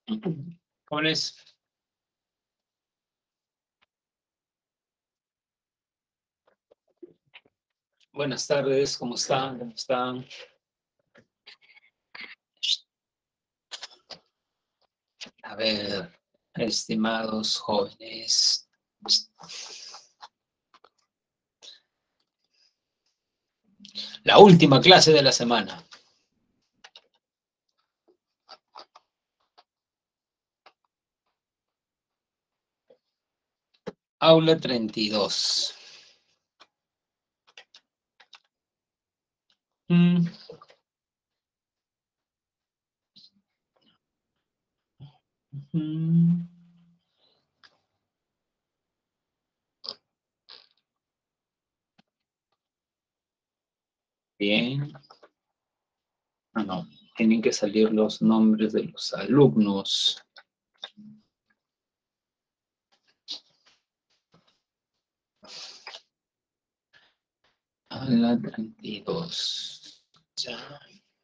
Jóvenes. Buenas tardes, ¿cómo están? ¿Cómo están? A ver, estimados jóvenes. La última clase de la semana. Aula 32. Bien. Ah, no. Tienen que salir los nombres de los alumnos. Aula 32. Ya.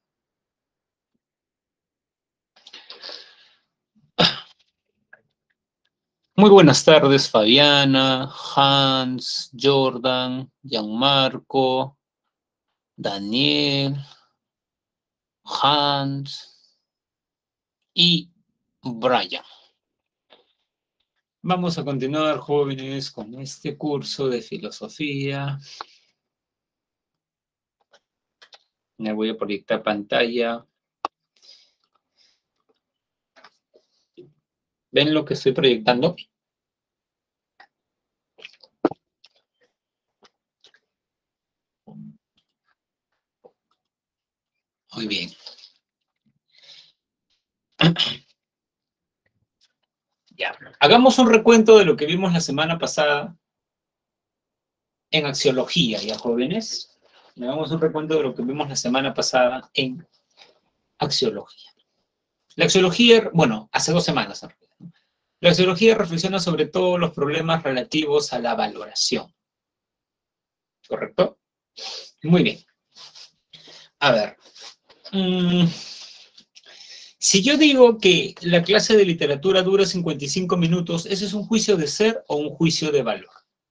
Muy buenas tardes, Fabiana, Hans, Jordan, Gianmarco, Daniel, Hans y Brian. Vamos a continuar, jóvenes, con este curso de filosofía. Me voy a proyectar pantalla. ¿Ven lo que estoy proyectando? Muy bien. Ya. Hagamos un recuento de lo que vimos la semana pasada en axiología, ¿ya, jóvenes? Hagamos un recuento de lo que vimos la semana pasada en axiología. La axiología, bueno, hace 2 semanas en realidad, ¿no? La axiología reflexiona sobre todos los problemas relativos a la valoración. ¿Correcto? Muy bien. A ver. Si yo digo que la clase de literatura dura 55 minutos, ¿ese es un juicio de ser o un juicio de valor?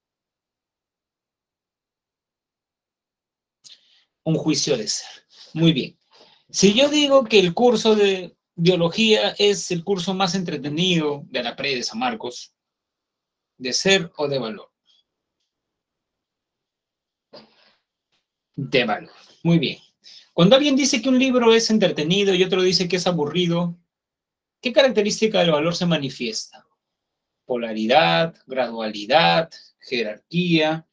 Un juicio de ser. Muy bien. Si yo digo que el curso de biología es el curso más entretenido de la pre de San Marcos, ¿de ser o de valor? De valor. Muy bien. Cuando alguien dice que un libro es entretenido y otro dice que es aburrido, ¿qué característica del valor se manifiesta? Polaridad, gradualidad, jerarquía.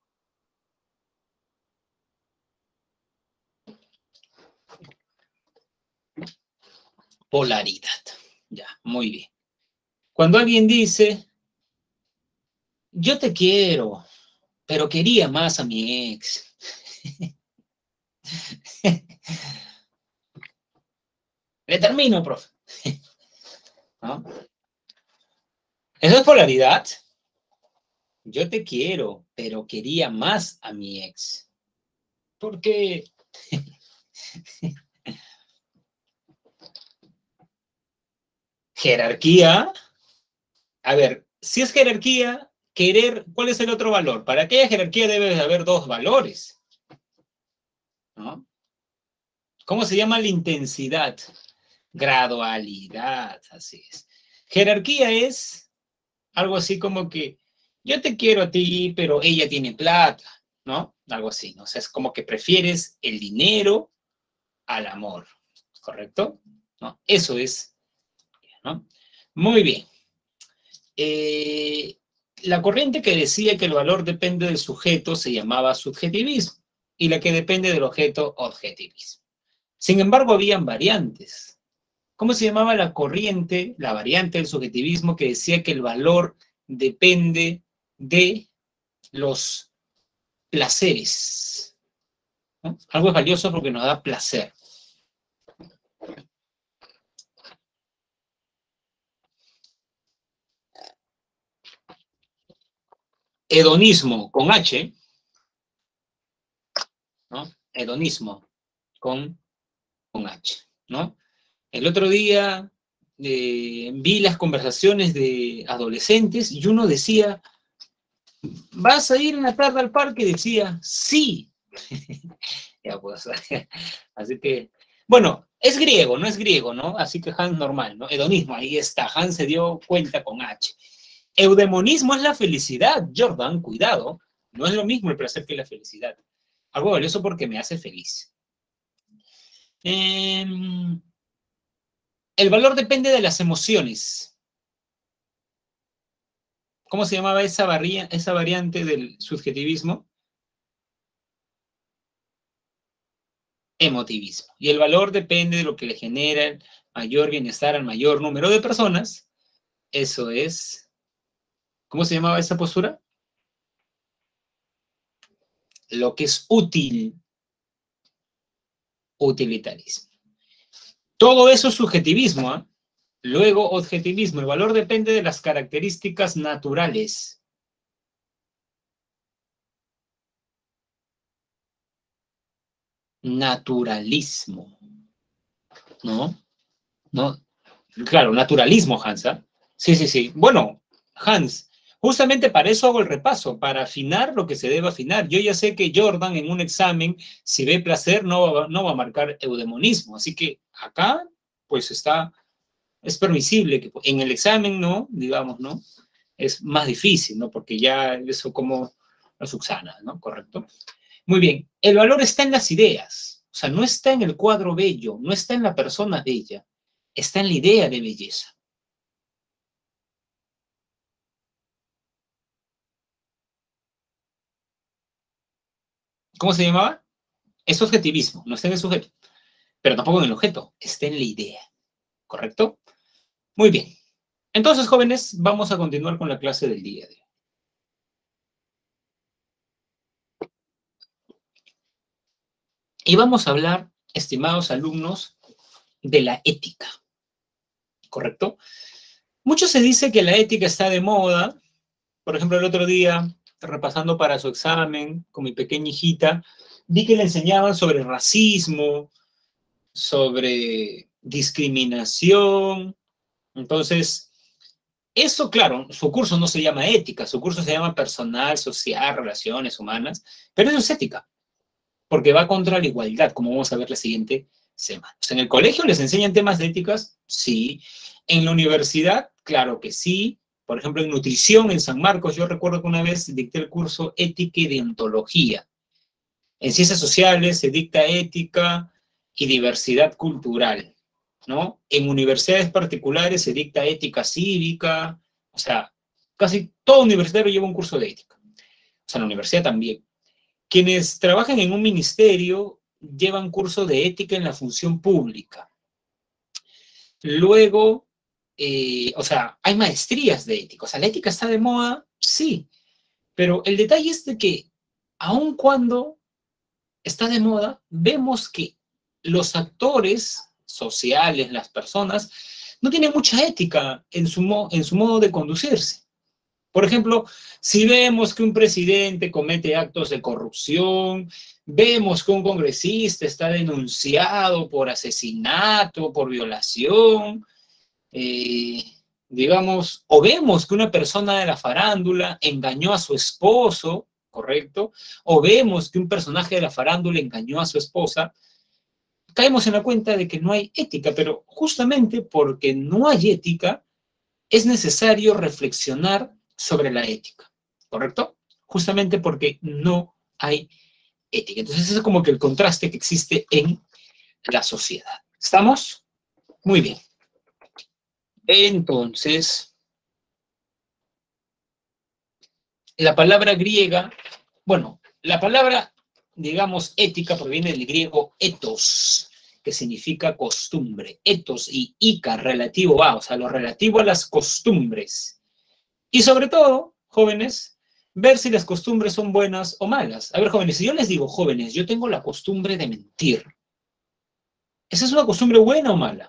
Polaridad. Ya, muy bien. Cuando alguien dice, yo te quiero, pero quería más a mi ex. Le termino, profe. ¿No? ¿Eso es polaridad? Yo te quiero, pero quería más a mi ex. ¿Por qué? Jerarquía. A ver, si es jerarquía, querer, ¿cuál es el otro valor? Para aquella jerarquía debe de haber 2 valores, ¿no? ¿Cómo se llama la intensidad? Gradualidad, así es. Jerarquía es algo así como que yo te quiero a ti, pero ella tiene plata, ¿no? Algo así, ¿no? O sea, es como que prefieres el dinero al amor, ¿correcto? ¿No? Eso es, ¿no? Muy bien. La corriente que decía que el valor depende del sujeto se llamaba subjetivismo y la que depende del objeto, objetivismo. Sin embargo, habían variantes. ¿Cómo se llamaba la corriente, la variante del subjetivismo que decía que el valor depende de los placeres? ¿No? Algo es valioso porque nos da placer. Hedonismo con H, ¿no? Hedonismo con H, ¿no? El otro día vi las conversaciones de adolescentes y uno decía, ¿vas a ir en la tarde al parque? Y decía, sí. Ya, pues, así que, bueno, es griego, no es griego, ¿no? Así que Hans normal, ¿no? Hedonismo, ahí está, Hans se dio cuenta con H. Eudemonismo es la felicidad, Jordan, cuidado, no es lo mismo el placer que la felicidad. Algo valioso porque me hace feliz. Eh, el valor depende de las emociones. ¿Cómo se llamaba esa variante del subjetivismo? Emotivismo. Y el valor depende de lo que le genera el mayor bienestar al mayor número de personas. Eso es, ¿cómo se llamaba esa postura? Lo que es útil, utilitarismo. Todo eso es subjetivismo, ¿eh? Luego, objetivismo. El valor depende de las características naturales. Naturalismo. ¿No? ¿No? Claro, naturalismo, Hans. ¿Eh? Sí, sí, sí. Bueno, Hans, justamente para eso hago el repaso, para afinar lo que se debe afinar. Yo ya sé que Jordan en un examen, si ve placer, no va a marcar eudemonismo. Así que acá, pues es permisible que en el examen, ¿no? Digamos, ¿no? Es más difícil, ¿no? Porque ya eso como lo subsana, ¿no? Correcto. Muy bien. El valor está en las ideas. O sea, no está en el cuadro bello, no está en la persona bella, está en la idea de belleza. ¿Cómo se llamaba? Es objetivismo, no está en el sujeto, pero tampoco en el objeto, está en la idea. ¿Correcto? Muy bien. Entonces, jóvenes, vamos a continuar con la clase del día de hoy. Y vamos a hablar, estimados alumnos, de la ética. ¿Correcto? Mucho se dice que la ética está de moda. Por ejemplo, el otro día, repasando para su examen con mi pequeña hijita, vi que le enseñaban sobre racismo, sobre discriminación. Entonces, eso, claro, su curso no se llama ética, su curso se llama personal, social, relaciones humanas, pero eso es ética, porque va contra la igualdad, como vamos a ver la siguiente semana. O sea, ¿en el colegio les enseñan temas de éticas? Sí. ¿En la universidad? Claro que sí. Por ejemplo, en nutrición, en San Marcos, yo recuerdo que una vez dicté el curso Ética y Deontología. En ciencias sociales se dicta ética y diversidad cultural, ¿no? En universidades particulares se dicta ética cívica, o sea, casi todo universitario lleva un curso de ética. O sea, en la universidad también. Quienes trabajan en un ministerio llevan curso de ética en la función pública. Luego, o sea, hay maestrías de ética. O sea, ¿la ética está de moda? Sí. Pero el detalle es de que, aun cuando está de moda, vemos que los actores sociales, las personas, no tienen mucha ética en su modo de conducirse. Por ejemplo, si vemos que un presidente comete actos de corrupción, vemos que un congresista está denunciado por asesinato, por violación, eh, digamos, o vemos que una persona de la farándula engañó a su esposo, ¿correcto? O vemos que un personaje de la farándula engañó a su esposa, caemos en la cuenta de que no hay ética, pero justamente porque no hay ética, es necesario reflexionar sobre la ética, ¿correcto? Justamente porque no hay ética. Entonces, ese es como que el contraste que existe en la sociedad. ¿Estamos? Muy bien. Entonces, la palabra griega, bueno, la palabra, digamos, ética proviene del griego ethos, que significa costumbre. Ethos y ica, relativo a, o sea, lo relativo a las costumbres. Y sobre todo, jóvenes, ver si las costumbres son buenas o malas. A ver, jóvenes, si yo les digo, jóvenes, yo tengo la costumbre de mentir, ¿esa es una costumbre buena o mala?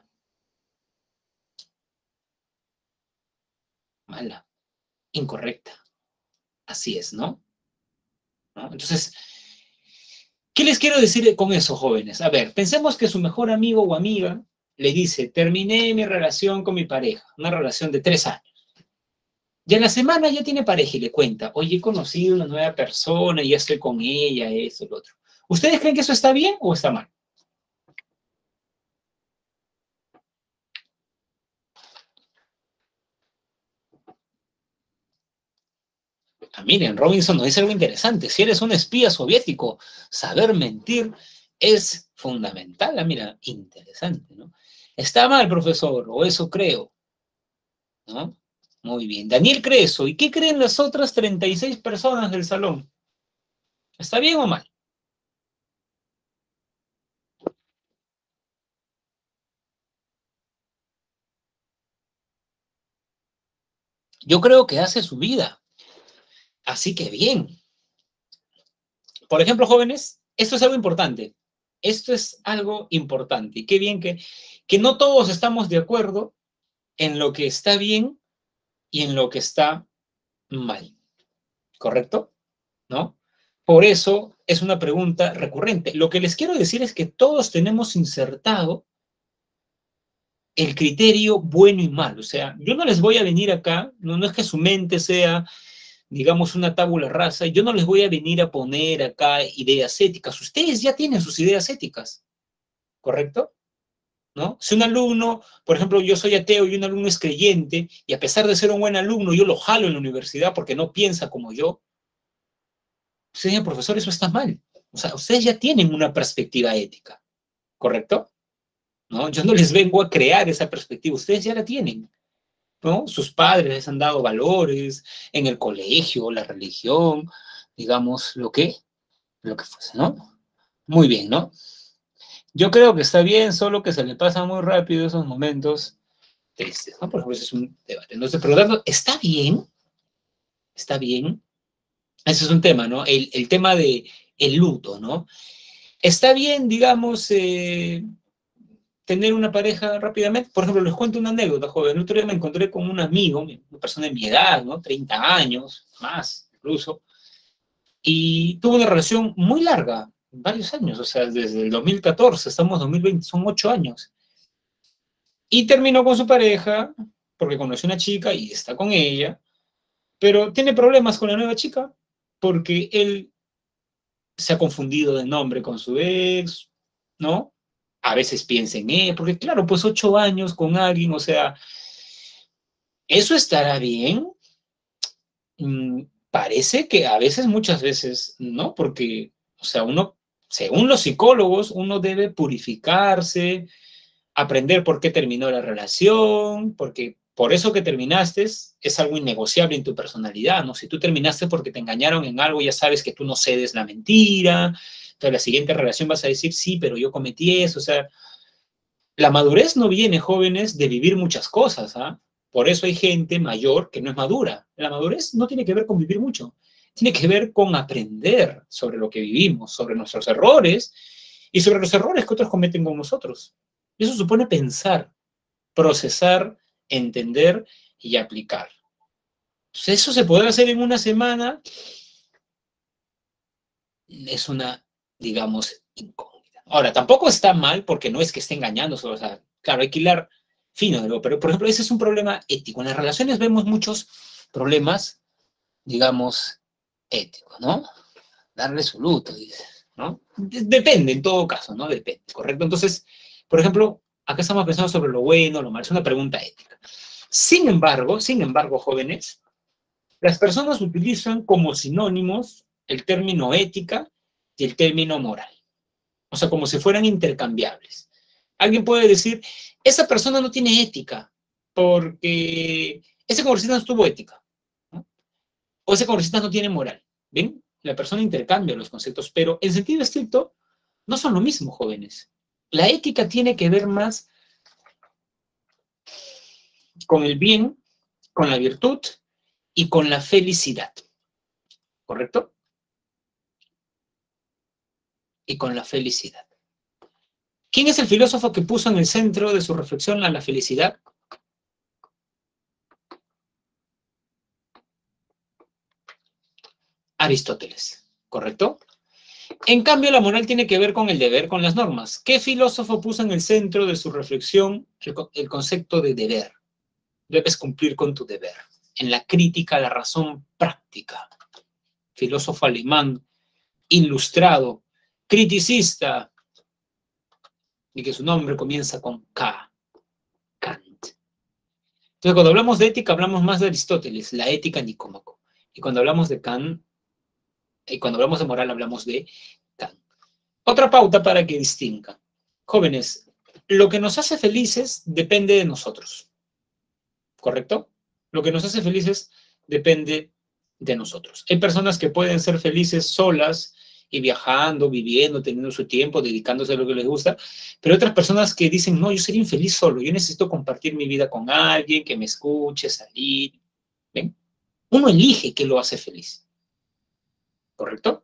Mala, incorrecta. Así es, ¿no? ¿No? Entonces, ¿qué les quiero decir con eso, jóvenes? A ver, pensemos que su mejor amigo o amiga le dice, terminé mi relación con mi pareja, una relación de 3 años. Y en la semana ya tiene pareja y le cuenta, oye, he conocido una nueva persona y ya estoy con ella, eso, lo otro. ¿Ustedes creen que eso está bien o está mal? Ah, miren, Robinson nos dice algo interesante. Si eres un espía soviético, saber mentir es fundamental. Ah, mira, interesante, ¿no? Está mal, profesor, o eso creo, ¿no? Muy bien. Daniel cree eso. ¿Y qué creen las otras 36 personas del salón? ¿Está bien o mal? Yo creo que hace su vida. Así que bien. Por ejemplo, jóvenes, esto es algo importante. Esto es algo importante. Y qué bien que no todos estamos de acuerdo en lo que está bien y en lo que está mal. ¿Correcto? ¿No? Por eso es una pregunta recurrente. Lo que les quiero decir es que todos tenemos insertado el criterio bueno y malo. O sea, yo no les voy a venir acá, no es que su mente sea, digamos, una tabula rasa, yo no les voy a venir a poner acá ideas éticas. Ustedes ya tienen sus ideas éticas, ¿correcto? ¿No? Si un alumno, por ejemplo, yo soy ateo y un alumno es creyente, y a pesar de ser un buen alumno, yo lo jalo en la universidad porque no piensa como yo, señor profesor, eso está mal. O sea, ustedes ya tienen una perspectiva ética, ¿correcto? ¿No? Yo no les vengo a crear esa perspectiva, ustedes ya la tienen, ¿no? Sus padres les han dado valores en el colegio, la religión, digamos, lo que fuese, ¿no? Muy bien, ¿no? Yo creo que está bien, solo que se le pasa muy rápido esos momentos tristes, ¿no? Por ejemplo, ese es un debate. Entonces, por lo tanto, está bien. Ese es un tema, ¿no? El tema de el luto, ¿no? Está bien, digamos, tener una pareja rápidamente. Por ejemplo, les cuento una anécdota, joven. El otro día me encontré con un amigo, una persona de mi edad, ¿no? 30 años, más incluso, y tuvo una relación muy larga, varios años, o sea, desde el 2014, estamos en 2020, son 8 años. Y terminó con su pareja porque conoció una chica y está con ella, pero tiene problemas con la nueva chica porque él se ha confundido de nombre con su ex, ¿no? A veces piensa en él, porque claro, pues 8 años con alguien, o sea, ¿eso estará bien? Parece que a veces, muchas veces, ¿no? Porque, o sea, uno, según los psicólogos, uno debe purificarse, aprender por qué terminó la relación, porque por eso que terminaste es algo innegociable en tu personalidad, ¿no? Si tú terminaste porque te engañaron en algo, ya sabes que tú no cedes la mentira, entonces la siguiente relación vas a decir, sí, pero yo cometí eso, o sea, la madurez no viene, jóvenes, de vivir muchas cosas, ¿ah? Por eso hay gente mayor que no es madura. La madurez no tiene que ver con vivir mucho, tiene que ver con aprender sobre lo que vivimos, sobre nuestros errores y sobre los errores que otros cometen con nosotros. Y eso supone pensar, procesar, entender y aplicar. Entonces, eso se podrá hacer en una semana, es una, digamos, incógnita. Ahora, tampoco está mal porque no es que esté engañando, o sea, claro, hay que hilar fino, pero por ejemplo, ese es un problema ético. En las relaciones vemos muchos problemas, digamos, éticos, ¿no? Darle su luto, dice, ¿no? Depende, en todo caso, ¿no? Depende, ¿correcto? Entonces, por ejemplo, acá estamos pensando sobre lo bueno, lo malo, es una pregunta ética. Sin embargo, jóvenes, las personas utilizan como sinónimos el término ética y el término moral. O sea, como si fueran intercambiables. Alguien puede decir, esa persona no tiene ética porque ese congresista no tuvo ética, ¿no? O ese congresista no tiene moral. ¿Ven? La persona intercambia los conceptos, pero en sentido estricto no son lo mismo, jóvenes. La ética tiene que ver más con el bien, con la virtud y con la felicidad, ¿correcto? Y con la felicidad. ¿Quién es el filósofo que puso en el centro de su reflexión a la felicidad? Aristóteles, ¿correcto? En cambio, la moral tiene que ver con el deber, con las normas. ¿Qué filósofo puso en el centro de su reflexión el concepto de deber? Debes cumplir con tu deber. En la crítica a la razón práctica. Filósofo alemán, ilustrado, criticista, y que su nombre comienza con K, Kant. Entonces, cuando hablamos de ética, hablamos más de Aristóteles, la ética Nicómaco. Y cuando hablamos de Kant, y cuando hablamos de moral, hablamos de Kant. Otra pauta para que distinga. Jóvenes, lo que nos hace felices depende de nosotros. ¿Correcto? Lo que nos hace felices depende de nosotros. Hay personas que pueden ser felices solas y viajando, viviendo, teniendo su tiempo, dedicándose a lo que les gusta, pero hay otras personas que dicen, no, yo sería infeliz solo, yo necesito compartir mi vida con alguien, que me escuche, salir. ¿Ven? Uno elige qué lo hace feliz. ¿Correcto?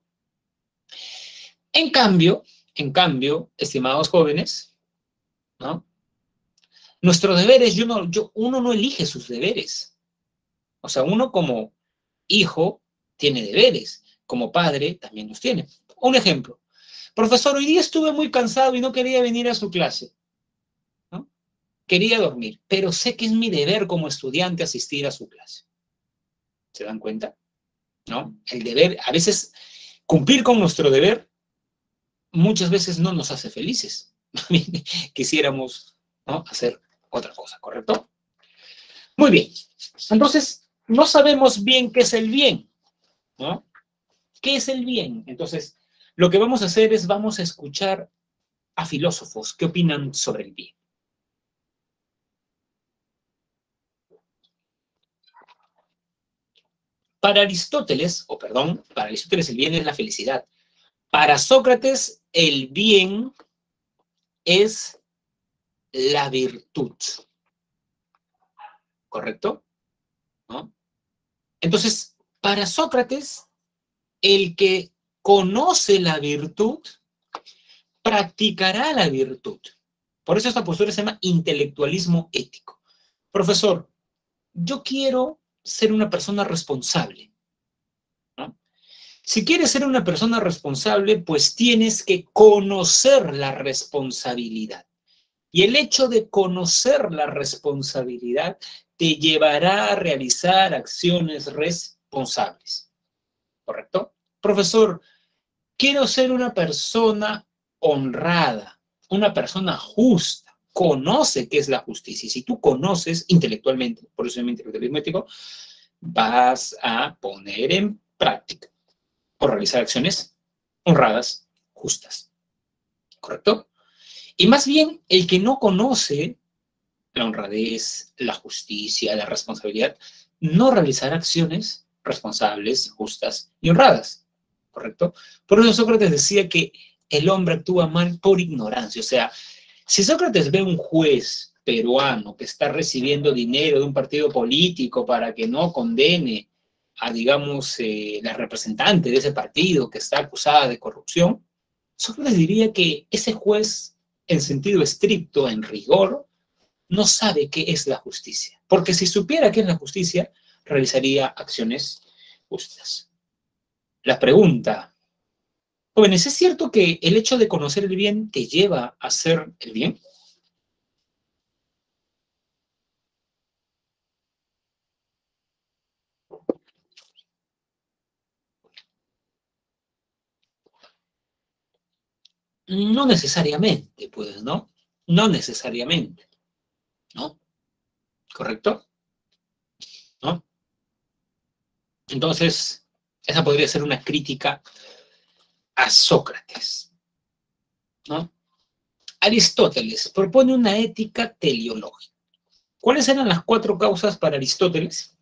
En cambio, estimados jóvenes, ¿no? Nuestros deberes, uno no elige sus deberes. O sea, uno como hijo tiene deberes, como padre también los tiene. Un ejemplo. Profesor, hoy día estuve muy cansado y no quería venir a su clase, ¿no? Quería dormir, pero sé que es mi deber como estudiante asistir a su clase. ¿Se dan cuenta? ¿No? El deber, a veces cumplir con nuestro deber, muchas veces no nos hace felices. Quisiéramos, ¿no?, hacer otra cosa, ¿correcto? Muy bien. Entonces, no sabemos bien qué es el bien, ¿no? ¿Qué es el bien? Entonces, lo que vamos a hacer es vamos a escuchar a filósofos que opinan sobre el bien. Para Aristóteles el bien es la felicidad. Para Sócrates, el bien es la virtud. ¿Correcto? ¿No? Entonces, para Sócrates, el que conoce la virtud, practicará la virtud. Por eso esta postura se llama intelectualismo ético. Profesor, yo quiero ser una persona responsable, ¿no? Si quieres ser una persona responsable, pues tienes que conocer la responsabilidad. Y el hecho de conocer la responsabilidad te llevará a realizar acciones responsables. ¿Correcto? Profesor, quiero ser una persona honrada, una persona justa. Conoce qué es la justicia. Y si tú conoces intelectualmente, por eso es mi intelectualismo ético, vas a poner en práctica o realizar acciones honradas, justas. ¿Correcto? Y más bien, el que no conoce la honradez, la justicia, la responsabilidad, no realizará acciones responsables, justas y honradas. ¿Correcto? Por eso Sócrates decía que el hombre actúa mal por ignorancia. O sea, si Sócrates ve un juez peruano que está recibiendo dinero de un partido político para que no condene a, digamos, la representante de ese partido que está acusada de corrupción, Sócrates diría que ese juez, en sentido estricto, en rigor, no sabe qué es la justicia. Porque si supiera qué es la justicia, realizaría acciones justas. La pregunta, jóvenes, ¿es cierto que el hecho de conocer el bien te lleva a hacer el bien? No necesariamente, pues, ¿no? No necesariamente, ¿no? ¿Correcto? ¿No? Entonces, esa podría ser una crítica a Sócrates, ¿no? Aristóteles propone una ética teleológica. ¿Cuáles eran las 4 causas para Aristóteles?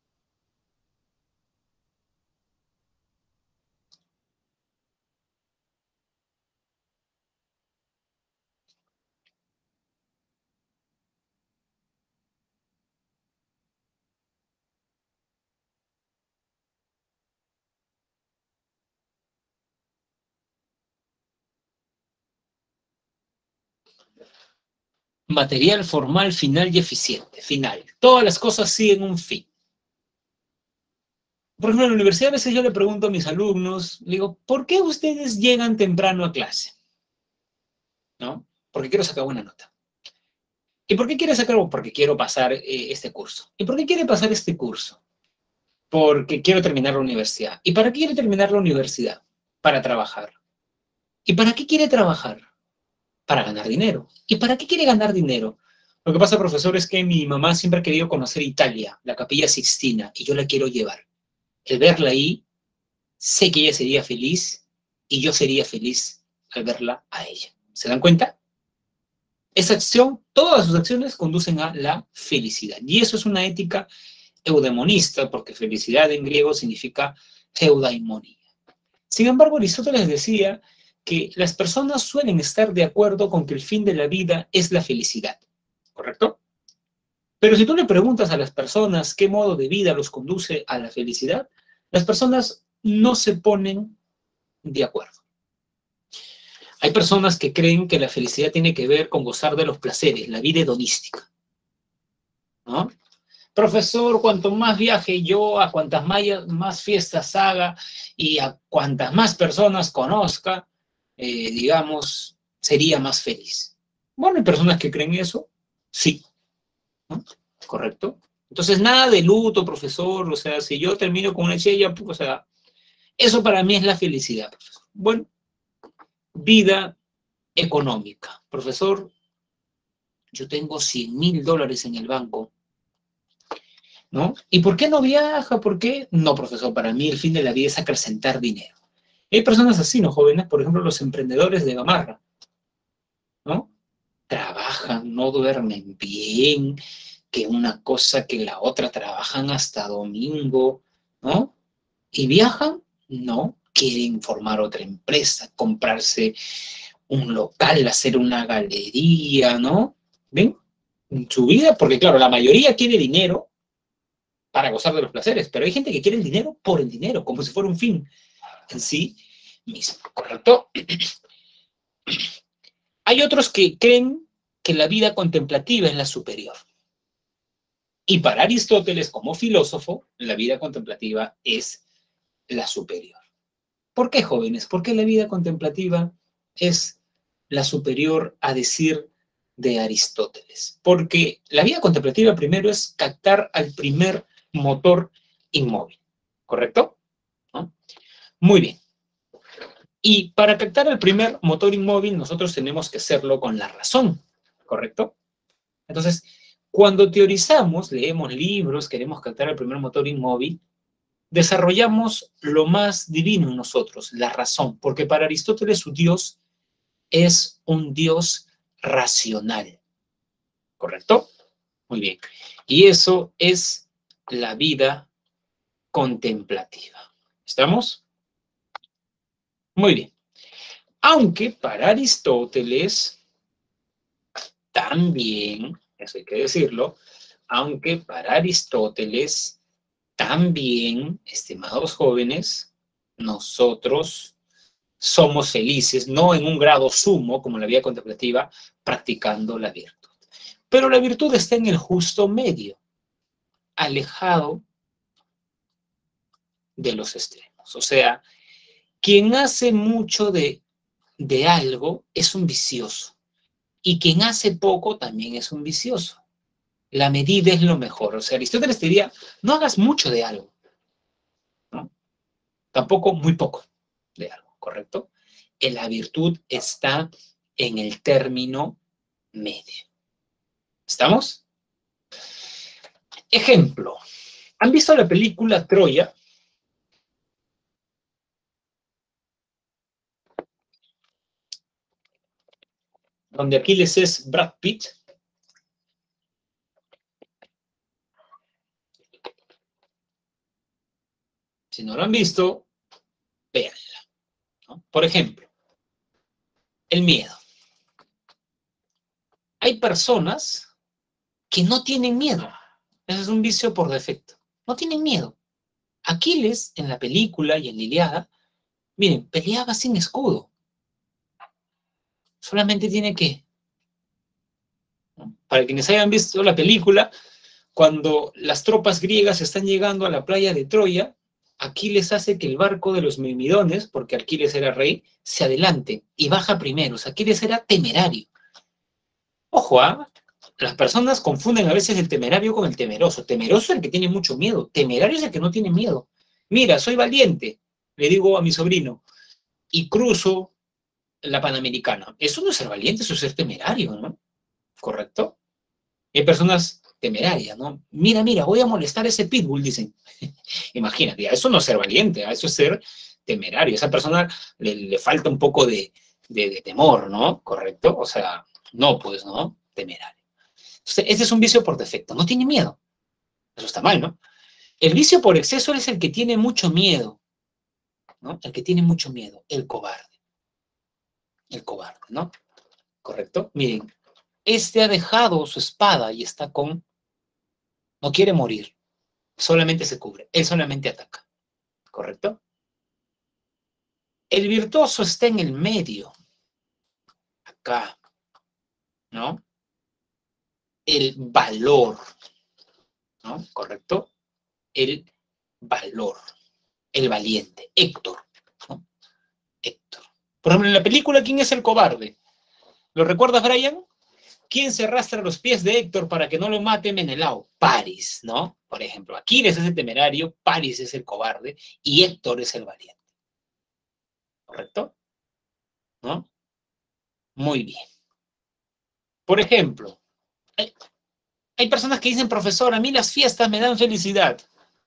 Material, formal, final y eficiente. Final. Todas las cosas siguen un fin. Por ejemplo, en la universidad a veces yo le pregunto a mis alumnos, le digo, ¿por qué ustedes llegan temprano a clase? ¿No? Porque quiero sacar buena nota. ¿Y por qué quiere sacar? Porque quiero pasar este curso. ¿Y por qué quiere pasar este curso? Porque quiero terminar la universidad. ¿Y para qué quiere terminar la universidad? Para trabajar. ¿Y para qué quiere trabajar? Para ganar dinero. ¿Y para qué quiere ganar dinero? Lo que pasa, profesor, es que mi mamá siempre ha querido conocer Italia, la Capilla Sixtina, y yo la quiero llevar. El verla ahí, sé que ella sería feliz y yo sería feliz al verla a ella. ¿Se dan cuenta? Esa acción, todas sus acciones conducen a la felicidad. Y eso es una ética eudemonista, porque felicidad en griego significa eudaimonía. Sin embargo, Aristóteles decía que las personas suelen estar de acuerdo con que el fin de la vida es la felicidad, ¿correcto? Pero si tú le preguntas a las personas qué modo de vida los conduce a la felicidad, las personas no se ponen de acuerdo. Hay personas que creen que la felicidad tiene que ver con gozar de los placeres, la vida hedonística, ¿no? Profesor, cuanto más viaje yo, a cuantas más fiestas haga y a cuantas más personas conozca, digamos, sería más feliz. Bueno, hay personas que creen eso, sí, ¿no? ¿Correcto? Entonces, nada de luto, profesor, o sea, si yo termino con una chella, pues, o sea, eso para mí es la felicidad, profesor. Bueno, vida económica. Profesor, yo tengo $100,000 en el banco, ¿no? ¿Y por qué no viaja? ¿Por qué? No, profesor, para mí el fin de la vida es acrecentar dinero. Hay personas así, ¿no, jóvenes? Por ejemplo, los emprendedores de Gamarra, ¿no? Trabajan, no duermen bien, que una cosa que la otra, trabajan hasta domingo, ¿no? ¿Y viajan? No. Quieren formar otra empresa, comprarse un local, hacer una galería, ¿no? ¿Ven? En su vida, porque claro, la mayoría quiere dinero para gozar de los placeres, pero hay gente que quiere el dinero por el dinero, como si fuera un fin en sí mismo, ¿correcto? Hay otros que creen que la vida contemplativa es la superior. Y para Aristóteles, como filósofo, la vida contemplativa es la superior. ¿Por qué, jóvenes? ¿Por qué la vida contemplativa es la superior a decir de Aristóteles? Porque la vida contemplativa primero es captar al primer motor inmóvil, ¿correcto? ¿No? Muy bien. Y para captar el primer motor inmóvil, nosotros tenemos que hacerlo con la razón, ¿correcto? Entonces, cuando teorizamos, leemos libros, queremos captar el primer motor inmóvil, desarrollamos lo más divino en nosotros, la razón, porque para Aristóteles su Dios es un Dios racional, ¿correcto? Muy bien. Y eso es la vida contemplativa. ¿Estamos? Muy bien. Aunque para Aristóteles también, eso hay que decirlo, aunque para Aristóteles también, estimados jóvenes, nosotros somos felices, no en un grado sumo como la vida contemplativa, practicando la virtud. Pero la virtud está en el justo medio, alejado de los extremos. O sea, quien hace mucho de algo es un vicioso y quien hace poco también es un vicioso. La medida es lo mejor. O sea, Aristóteles diría, no hagas mucho de algo, ¿no? Tampoco muy poco de algo, ¿correcto? La virtud está en el término medio. ¿Estamos? Ejemplo. ¿Han visto la película Troya? Donde Aquiles es Brad Pitt. Si no lo han visto, véanla, ¿no? Por ejemplo, el miedo. Hay personas que no tienen miedo. Ese es un vicio por defecto. No tienen miedo. Aquiles, en la película y en la Ilíada, miren, peleaba sin escudo. Solamente tiene que, ¿no? Para quienes hayan visto la película, cuando las tropas griegas están llegando a la playa de Troya, Aquiles hace que el barco de los mirmidones, porque Aquiles era rey, se adelante y baja primero. O sea, Aquiles era temerario. Ojo, ¿ah? Las personas confunden a veces el temerario con el temeroso. Temeroso es el que tiene mucho miedo. Temerario es el que no tiene miedo. Mira, soy valiente, le digo a mi sobrino, y cruzo la Panamericana. Eso no es ser valiente, eso es ser temerario, ¿no? ¿Correcto? Hay personas temerarias, ¿no? Mira, mira, voy a molestar a ese pitbull, dicen. Imagínate, a eso no es ser valiente, a eso es ser temerario. A esa persona le falta un poco de temor, ¿no? ¿Correcto? O sea, no, pues, ¿no? Temerario. Entonces, ese es un vicio por defecto, no tiene miedo. Eso está mal, ¿no? El vicio por exceso es el que tiene mucho miedo, ¿no? El que tiene mucho miedo, el cobarde, ¿no? ¿Correcto? Miren, este ha dejado su espada y está no quiere morir, solamente se cubre, él solamente ataca, ¿correcto? El virtuoso está en el medio, acá, ¿no? El valor, ¿no? ¿Correcto? El valor, el valiente, Héctor, ¿no? Héctor. Por ejemplo, en la película, ¿quién es el cobarde? ¿Lo recuerdas, Brian? ¿Quién se arrastra los pies de Héctor para que no lo mate Menelao? Paris, ¿no? Por ejemplo, Aquiles es el temerario, Paris es el cobarde y Héctor es el valiente. ¿Correcto? ¿No? Muy bien. Por ejemplo, hay personas que dicen, profesor, a mí las fiestas me dan felicidad.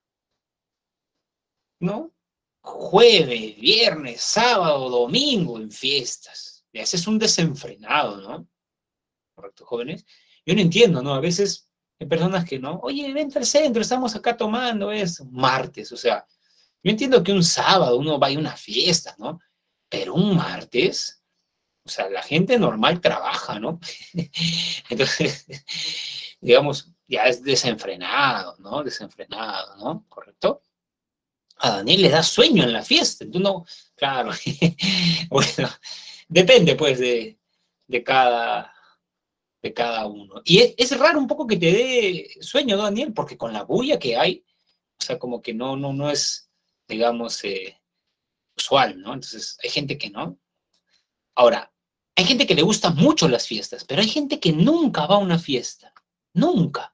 ¿No? Jueves, viernes, sábado, domingo en fiestas. Y ese es un desenfrenado, ¿no? ¿Correcto, jóvenes? Yo no entiendo, ¿no? A veces hay personas que no, oye, vente al centro, estamos acá tomando eso, martes, o sea, yo entiendo que un sábado uno va a una fiesta, ¿no? Pero un martes, o sea, la gente normal trabaja, ¿no? Entonces, digamos, ya es desenfrenado, ¿no? Desenfrenado, ¿no? ¿Correcto? A Daniel le da sueño en la fiesta, tú no, claro, bueno, depende pues de cada, de cada uno. Y es raro un poco que te dé sueño, ¿no, Daniel? Porque con la bulla que hay, o sea, como que no es, digamos, usual, ¿no? Entonces, hay gente que no. Ahora, hay gente que le gustan mucho las fiestas, pero hay gente que nunca va a una fiesta. Nunca.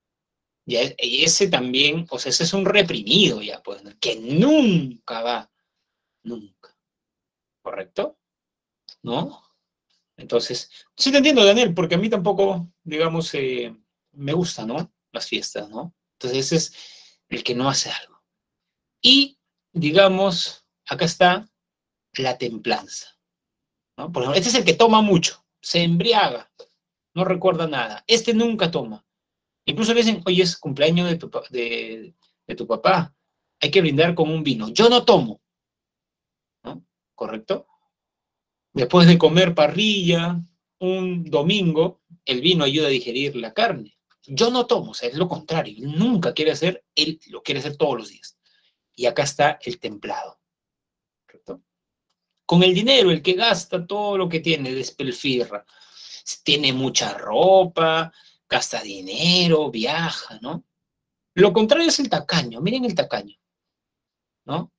Y ese también, o sea, ese es un reprimido ya, pues, ¿no? Que nunca va. Nunca. ¿Correcto? ¿No? Entonces, sí te entiendo, Daniel, porque a mí tampoco, digamos, me gusta, ¿no? Las fiestas, ¿no? Entonces, ese es el que no hace algo. Y, digamos, acá está la templanza, ¿no? Por ejemplo, este es el que toma mucho, se embriaga, no recuerda nada. Este nunca toma. Incluso le dicen, oye, es cumpleaños de tu papá, hay que brindar con un vino. Yo no tomo, ¿no? ¿Correcto? Después de comer parrilla, un domingo, el vino ayuda a digerir la carne. Yo no tomo, o sea, es lo contrario. Él nunca quiere hacer, él lo quiere hacer todos los días. Y acá está el templado. ¿Correcto? Con el dinero, el que gasta todo lo que tiene, despilfarra. Tiene mucha ropa, gasta dinero, viaja, ¿no? Lo contrario es el tacaño. Miren el tacaño, ¿no?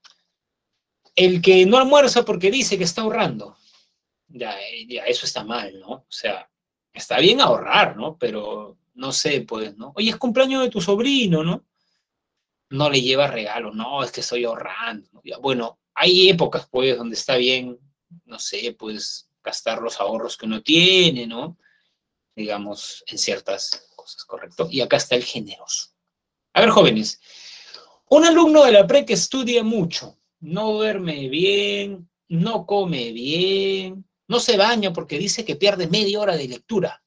El que no almuerza porque dice que está ahorrando. Ya eso está mal, ¿no? O sea, está bien ahorrar, ¿no? Pero no sé, pues, ¿no? Oye, es cumpleaños de tu sobrino, ¿no? No le lleva regalo, no, es que estoy ahorrando, ¿no? Ya, bueno, hay épocas, pues, donde está bien, no sé, pues, gastar los ahorros que uno tiene, ¿no? Digamos, en ciertas cosas, ¿correcto? Y acá está el generoso. A ver, jóvenes, un alumno de la pre que estudia mucho, no duerme bien, no come bien, no se baña porque dice que pierde media hora de lectura.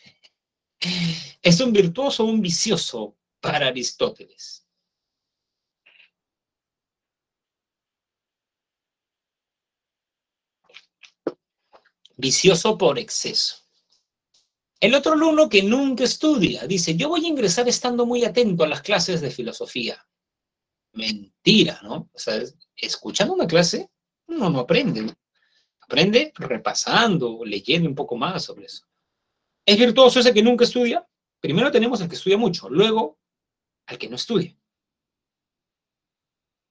¿Es un virtuoso o un vicioso para Aristóteles? Vicioso por exceso. El otro alumno que nunca estudia dice, yo voy a ingresar estando muy atento a las clases de filosofía. Mentira, ¿no? O sea, escuchando una clase, uno no aprende. Aprende repasando, leyendo un poco más sobre eso. ¿Es virtuoso ese que nunca estudia? Primero tenemos al que estudia mucho, luego al que no estudia.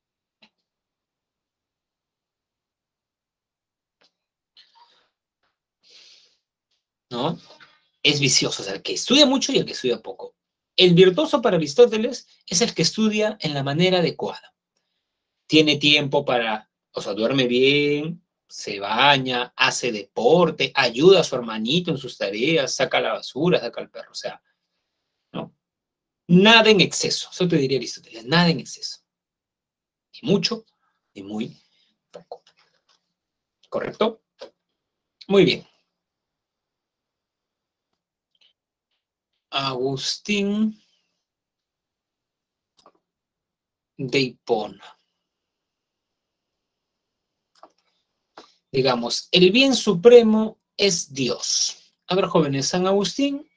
¿no? Es vicioso, o sea, el que estudia mucho y el que estudia poco. El virtuoso para Aristóteles es el que estudia en la manera adecuada. Tiene tiempo para, o sea, duerme bien, se baña, hace deporte, ayuda a su hermanito en sus tareas, saca la basura, saca el perro, o sea, ¿no? Nada en exceso, eso te diría Aristóteles, nada en exceso. Ni mucho, ni muy poco. ¿Correcto? Muy bien. Agustín de Hipona. Digamos, el bien supremo es Dios. A ver, jóvenes, San Agustín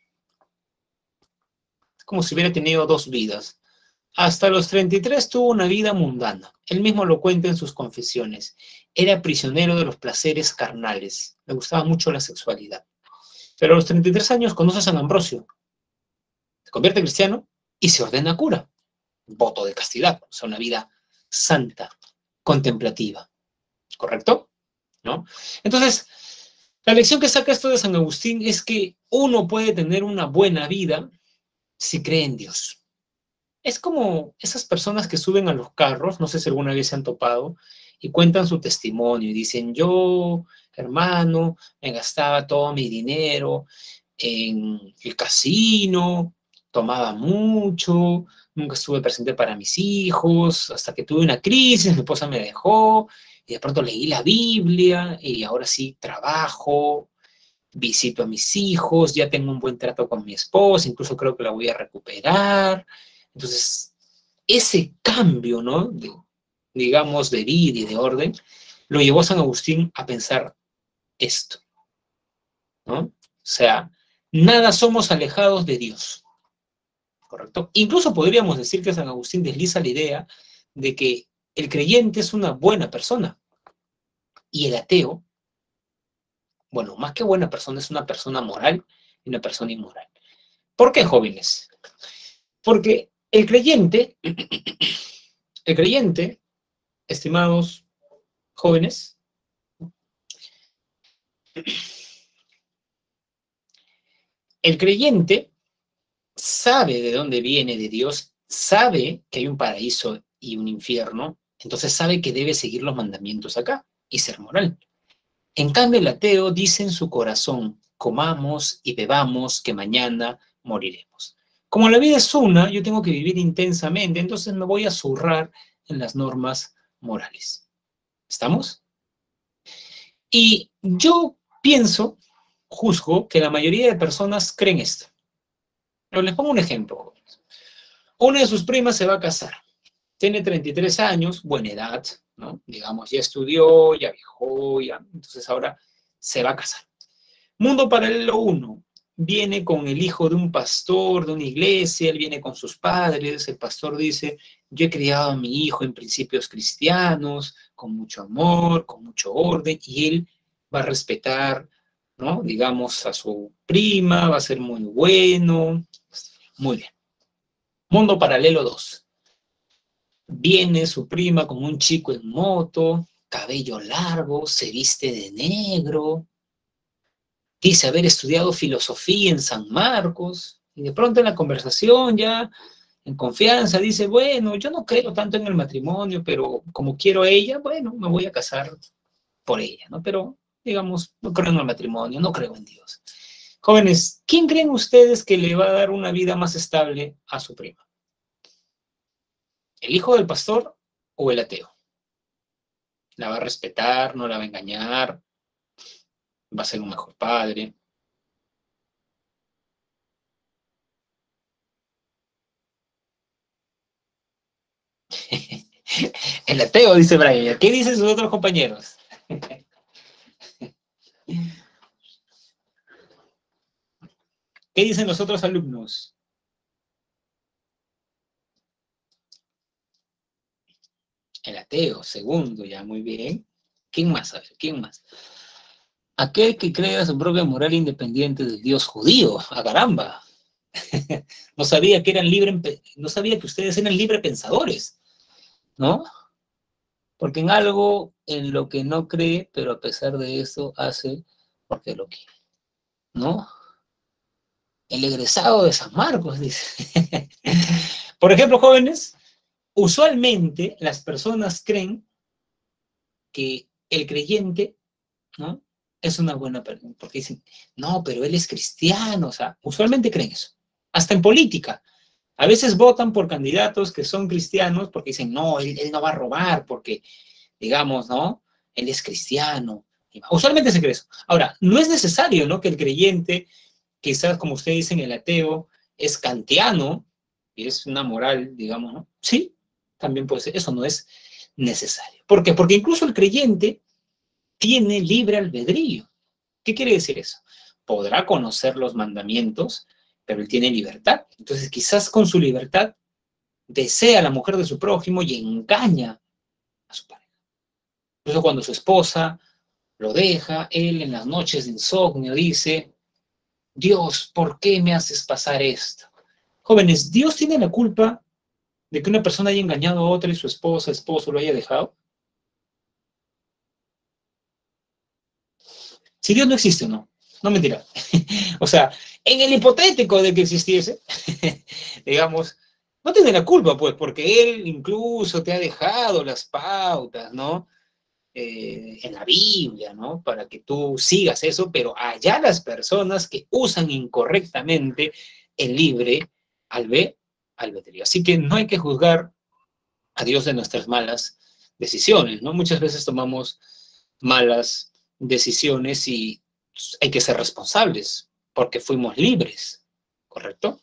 es como si hubiera tenido dos vidas. Hasta los 33 tuvo una vida mundana. Él mismo lo cuenta en sus confesiones. Era prisionero de los placeres carnales. Le gustaba mucho la sexualidad. Pero a los 33 años conoce a San Ambrosio. Se convierte en cristiano y se ordena cura. Voto de castidad. O sea, una vida santa, contemplativa. ¿Correcto? ¿No? Entonces, la lección que saca esto de San Agustín es que uno puede tener una buena vida si cree en Dios. Es como esas personas que suben a los carros, no sé si alguna vez se han topado, y cuentan su testimonio y dicen, yo, hermano, me gastaba todo mi dinero en el casino, tomaba mucho, nunca estuve presente para mis hijos, hasta que tuve una crisis, mi esposa me dejó, y de pronto leí la Biblia, y ahora sí trabajo, visito a mis hijos, ya tengo un buen trato con mi esposa, incluso creo que la voy a recuperar. Entonces, ese cambio, ¿no? Digamos, de vida y de orden, lo llevó a San Agustín a pensar esto, ¿no? O sea, nada somos alejados de Dios, ¿correcto? Incluso podríamos decir que San Agustín desliza la idea de que el creyente es una buena persona y el ateo, bueno, más que buena persona, es una persona moral y una persona inmoral. ¿Por qué, jóvenes? Porque el creyente, estimados jóvenes, el creyente sabe de dónde viene de Dios, sabe que hay un paraíso y un infierno, entonces sabe que debe seguir los mandamientos acá y ser moral. En cambio, el ateo dice en su corazón, comamos y bebamos que mañana moriremos. Como la vida es una, yo tengo que vivir intensamente, entonces me voy a zurrar en las normas morales. ¿Estamos? Y yo pienso, juzgo, que la mayoría de personas creen esto. Pero les pongo un ejemplo. Una de sus primas se va a casar. Tiene 33 años, buena edad, ¿no? Digamos, ya estudió, ya viajó, ya. Entonces ahora se va a casar. Mundo paralelo 1. Viene con el hijo de un pastor de una iglesia, él viene con sus padres, el pastor dice, yo he criado a mi hijo en principios cristianos, con mucho amor, con mucho orden, y él va a respetar, ¿no? Digamos, a su prima, va a ser muy bueno, muy bien. Mundo paralelo 2. Viene su prima con un chico en moto, cabello largo, se viste de negro, dice haber estudiado filosofía en San Marcos, y de pronto en la conversación ya, en confianza, dice, bueno, yo no creo tanto en el matrimonio, pero como quiero a ella, bueno, me voy a casar por ella, ¿no? Pero, digamos, no creo en el matrimonio, no creo en Dios. Jóvenes, ¿quién creen ustedes que le va a dar una vida más estable a su prima? ¿El hijo del pastor o el ateo? ¿La va a respetar, no la va a engañar, va a ser un mejor padre? El ateo, dice Brian. ¿Qué dicen sus otros compañeros? ¿Qué dicen los otros alumnos? El ateo, segundo, ya, muy bien. ¿Quién más? A ver, ¿quién más? Aquel que crea su propia moral independiente del Dios judío. ¡A caramba! No sabía que eran no sabía que ustedes eran libre pensadores, ¿no? Porque en algo en lo que no cree, pero a pesar de eso hace porque lo quiere, ¿no? El egresado de San Marcos, dice. Por ejemplo, jóvenes, usualmente las personas creen que el creyente, ¿no? Es una buena persona, porque dicen, no, pero él es cristiano, o sea, usualmente creen eso. Hasta en política. A veces votan por candidatos que son cristianos porque dicen, no, él no va a robar porque, digamos, ¿no? Él es cristiano. Usualmente se cree eso. Ahora, no es necesario, ¿no? Que el creyente, quizás como ustedes dicen, el ateo, es kantiano y es una moral, digamos, ¿no? Sí, también puede ser. Eso no es necesario. ¿Por qué? Porque incluso el creyente tiene libre albedrío. ¿Qué quiere decir eso? Podrá conocer los mandamientos, pero él tiene libertad. Entonces, quizás con su libertad desea a la mujer de su prójimo y engaña a su pareja. Incluso cuando su esposa lo deja, él en las noches de insomnio dice, Dios, ¿por qué me haces pasar esto? Jóvenes, ¿Dios tiene la culpa de que una persona haya engañado a otra y su esposa, esposo lo haya dejado? Si Dios no existe o no, no mentira. O sea, en el hipotético de que existiese, digamos, no tiene la culpa, pues, porque Él incluso te ha dejado las pautas, ¿no? En la Biblia, ¿no? Para que tú sigas eso, pero allá las personas que usan incorrectamente el libre albedrío. Así que no hay que juzgar a Dios de nuestras malas decisiones, ¿no? Muchas veces tomamos malas decisiones y hay que ser responsables porque fuimos libres, ¿correcto?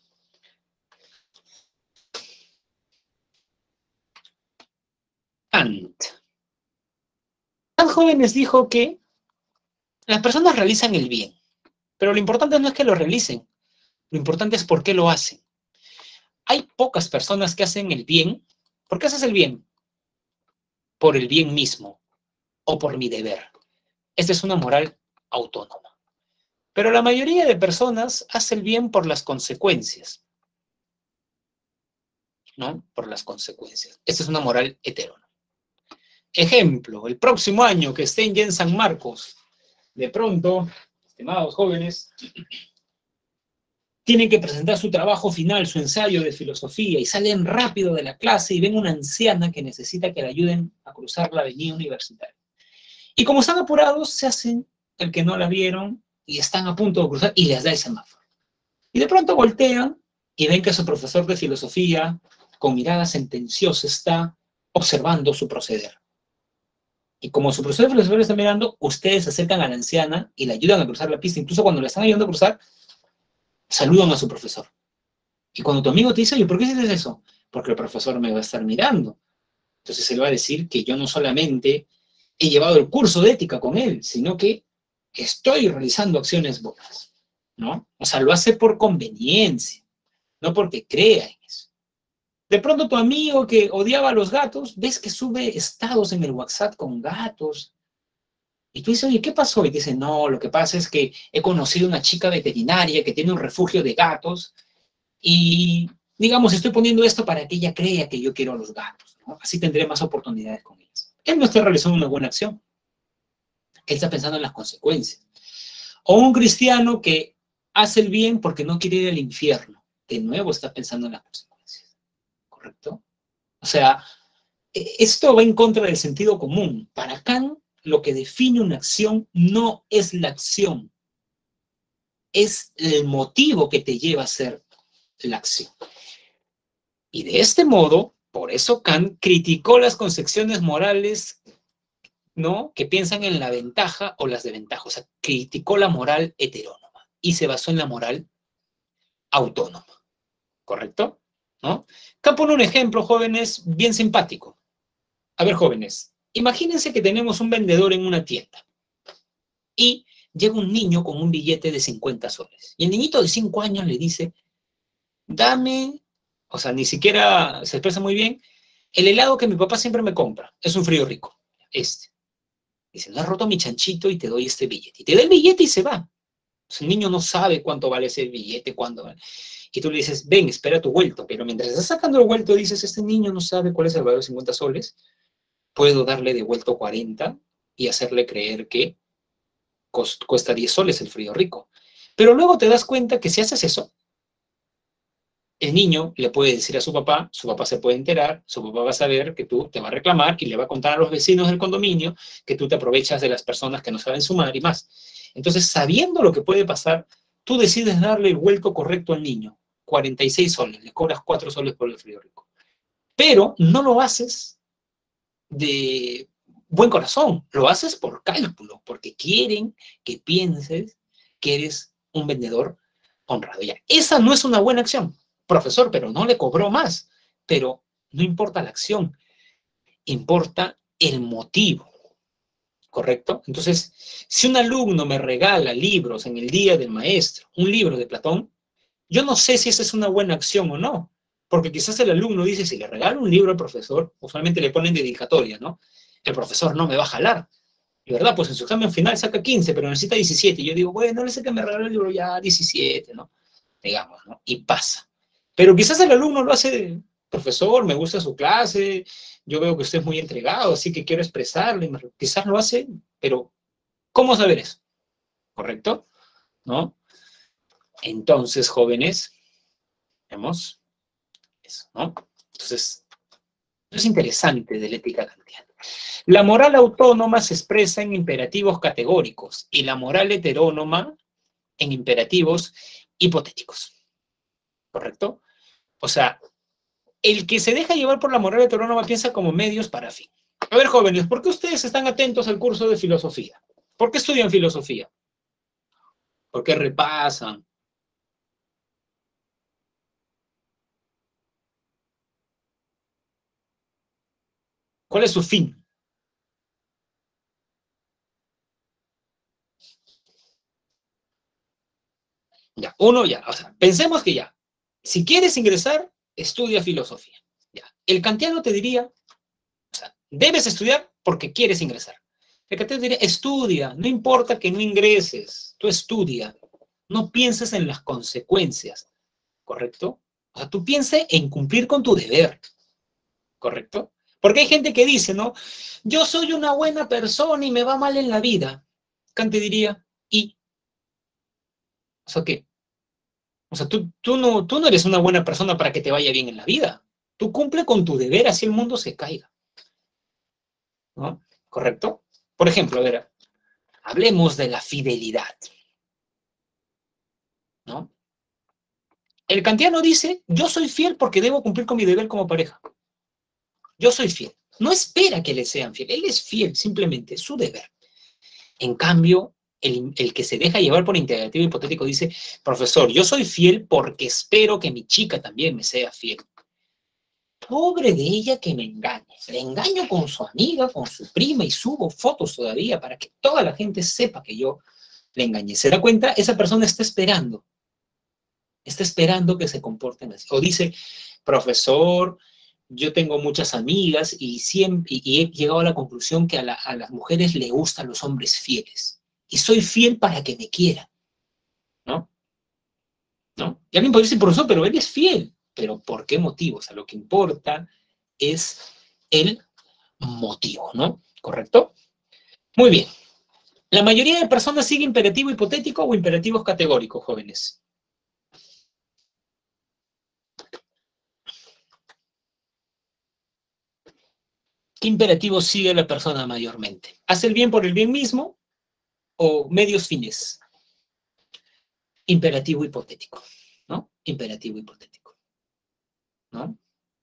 Kant. Kant Jóvenes dijo que las personas realizan el bien, pero lo importante no es que lo realicen, lo importante es por qué lo hacen. Hay pocas personas que hacen el bien. ¿Por qué haces el bien? Por el bien mismo o por mi deber. Esta es una moral autónoma. Pero la mayoría de personas hace el bien por las consecuencias, ¿no? Por las consecuencias. Esta es una moral heterónoma. Ejemplo, el próximo año que estén ya en San Marcos, de pronto, estimados jóvenes, tienen que presentar su trabajo final, su ensayo de filosofía, y salen rápido de la clase y ven una anciana que necesita que la ayuden a cruzar la avenida universitaria. Y como están apurados, se hacen el que no la vieron y están a punto de cruzar y les da el semáforo. Y de pronto voltean y ven que su profesor de filosofía, con mirada sentenciosa, está observando su proceder. Y como su profesor de filosofía está mirando, ustedes se acercan a la anciana y la ayudan a cruzar la pista. Incluso cuando la están ayudando a cruzar, saludan a su profesor. Y cuando tu amigo te dice, oye, ¿por qué dices eso? Porque el profesor me va a estar mirando. Entonces él va a decir que yo no solamente he llevado el curso de ética con él, sino que estoy realizando acciones buenas, ¿no? O sea, lo hace por conveniencia, no porque crea en eso. De pronto tu amigo que odiaba a los gatos, ves que sube estados en el WhatsApp con gatos. Y tú dices, oye, ¿qué pasó? Y te dice, no, lo que pasa es que he conocido una chica veterinaria que tiene un refugio de gatos y, digamos, estoy poniendo esto para que ella crea que yo quiero a los gatos, ¿no? Así tendré más oportunidades con ellos. Él no está realizando una buena acción. Él está pensando en las consecuencias. O un cristiano que hace el bien porque no quiere ir al infierno. De nuevo está pensando en las consecuencias. ¿Correcto? O sea, esto va en contra del sentido común. Para Kant, lo que define una acción no es la acción, es el motivo que te lleva a hacer la acción. Y de este modo, por eso Kant criticó las concepciones morales, ¿no?, que piensan en la ventaja o las desventajas. O sea, criticó la moral heterónoma y se basó en la moral autónoma. ¿Correcto? ¿No? Acá pone un ejemplo, jóvenes, bien simpático. A ver, jóvenes, imagínense que tenemos un vendedor en una tienda y llega un niño con un billete de 50 soles. Y el niñito de 5 años le dice, dame, o sea, ni siquiera se expresa muy bien, el helado que mi papá siempre me compra. Es un frío rico. Este. Dice, no has roto mi chanchito y te doy este billete. Y te da el billete y se va. Pues el niño no sabe cuánto vale ese billete, cuándo vale. Y tú le dices, ven, espera tu vuelto. Pero mientras estás sacando el vuelto, dices, este niño no sabe cuál es el valor de 50 soles. Puedo darle de vuelto 40 y hacerle creer que cuesta 10 soles el frío rico. Pero luego te das cuenta que si haces eso, el niño le puede decir a su papá se puede enterar, su papá va a saber que tú te va a reclamar y le va a contar a los vecinos del condominio que tú te aprovechas de las personas que no saben sumar y más. Entonces, sabiendo lo que puede pasar, tú decides darle el vuelco correcto al niño. 46 soles, le cobras 4 soles por el frigorífico. Pero no lo haces de buen corazón, lo haces por cálculo, porque quieren que pienses que eres un vendedor honrado. Ya, esa no es una buena acción. Profesor, pero no le cobró más. Pero no importa la acción, importa el motivo, ¿correcto? Entonces, si un alumno me regala libros en el día del maestro, un libro de Platón, yo no sé si esa es una buena acción o no, porque quizás el alumno dice, si le regalo un libro al profesor, usualmente le ponen dedicatoria, ¿no? El profesor no me va a jalar. Y verdad, pues en su examen final saca 15, pero necesita 17. Y yo digo, bueno, le sé que me regaló el libro ya 17, ¿no? Digamos, ¿no? Y pasa. Pero quizás el alumno lo hace, profesor, me gusta su clase, yo veo que usted es muy entregado, así que quiero expresarle. Quizás lo hace, pero ¿cómo saber eso? ¿Correcto? ¿No? Entonces, jóvenes, vemos eso, ¿no? Entonces, eso es interesante de la ética kantiana. La moral autónoma se expresa en imperativos categóricos y la moral heterónoma en imperativos hipotéticos. ¿Correcto? O sea, el que se deja llevar por la moral heterónoma piensa como medios para fin. A ver, jóvenes, ¿por qué ustedes están atentos al curso de filosofía? ¿Por qué estudian filosofía? ¿Por qué repasan? ¿Cuál es su fin? Ya, uno ya, o sea, pensemos que ya, si quieres ingresar, estudia filosofía. Ya. El kantiano te diría, o sea, debes estudiar porque quieres ingresar. El kantiano te diría, estudia, no importa que no ingreses, tú estudia, no pienses en las consecuencias, ¿correcto? O sea, tú pienses en cumplir con tu deber, ¿correcto? Porque hay gente que dice, ¿no? Yo soy una buena persona y me va mal en la vida. Kant te diría, ¿y? O sea, ¿qué? O sea, tú no eres una buena persona para que te vaya bien en la vida. Tú cumple con tu deber, así el mundo se caiga, ¿no? ¿Correcto? Por ejemplo, a ver, hablemos de la fidelidad, ¿no? El kantiano dice, yo soy fiel porque debo cumplir con mi deber como pareja. Yo soy fiel. No espera que le sean fiel. Él es fiel, simplemente, es su deber. En cambio, el que se deja llevar por integrativo hipotético dice, profesor, yo soy fiel porque espero que mi chica también me sea fiel. Pobre de ella que me engañe. Le engaño con su amiga, con su prima y subo fotos todavía para que toda la gente sepa que yo le engañé. ¿Se da cuenta? Esa persona está esperando que se comporten así. O dice, profesor, yo tengo muchas amigas y, siempre, y he llegado a la conclusión que a las mujeres le gustan los hombres fieles. Y soy fiel para que me quieran, ¿no? ¿No? Y alguien puede decir, profesor, pero él es fiel. ¿Pero por qué motivo? O sea, lo que importa es el motivo, ¿no? ¿Correcto? Muy bien. La mayoría de personas sigue imperativo hipotético o imperativos categóricos, jóvenes. ¿Qué imperativo sigue la persona mayormente? ¿Hace el bien por el bien mismo o medios fines? Imperativo hipotético, ¿no? Imperativo hipotético, ¿no?